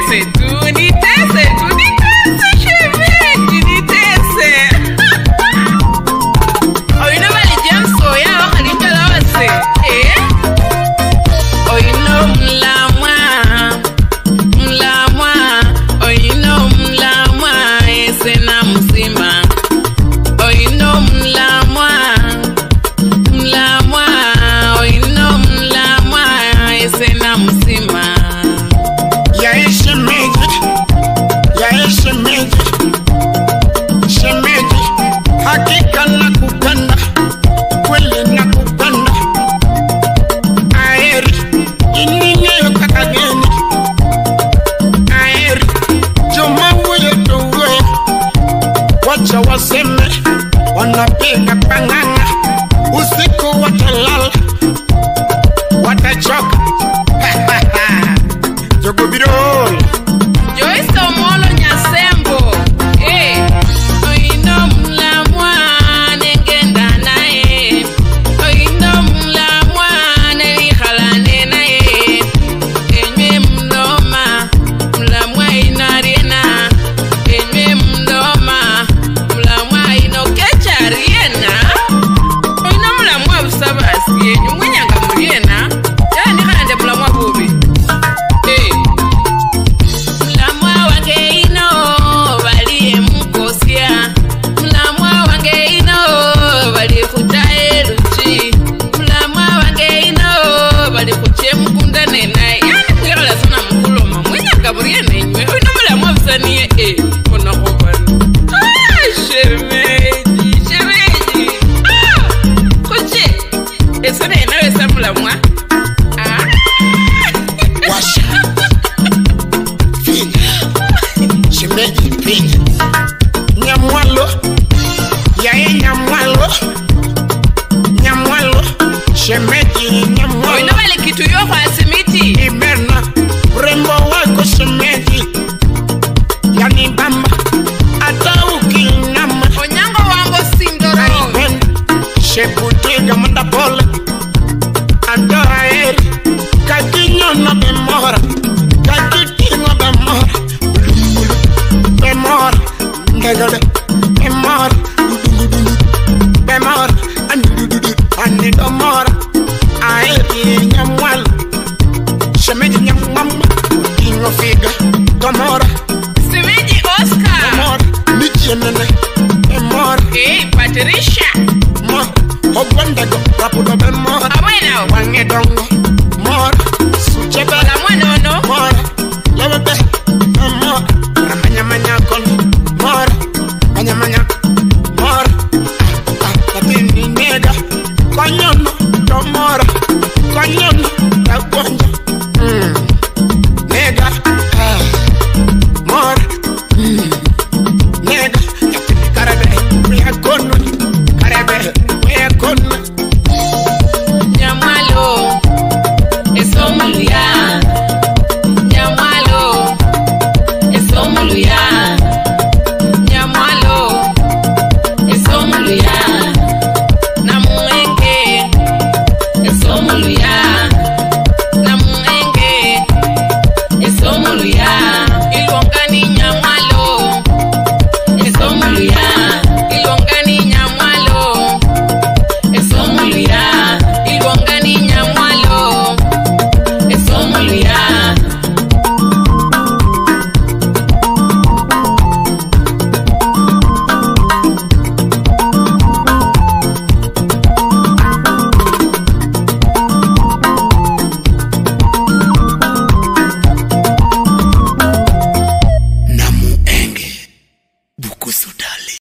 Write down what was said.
Wanapiga panganga usiku watalala watachoka. Jogo birol Joyce Omolo Nyasembo oino mlamwa nengenda nae oino mlamwa nehalane nae enye mloma mlamwa inariena enye mloma mlamwa inokechariena oino mlamwa busabasi enyu mwenyanga muriena yani hande mlamwa bubi Nyamwalo, yae nyamwalo, nyamwalo, shemeji nyamwalo. Oino wale kitu yo kwa simiti Iberna, urembo wako shemeji yani bamba, ata ukinama onyango wango sindoro Aiben, sheputiga manda pole Ata eri, kakinyo na bemora Kakitingo bemora Bemora, negade Bemora, Bemora, anidomora Aeri nyamwala Shemeji nyamwama Ingo figa, tomora Simeji Oscar Bemora, nichienene Bemora, Patricia Mo, obwandego, rapudo bemora Awena Wange dongo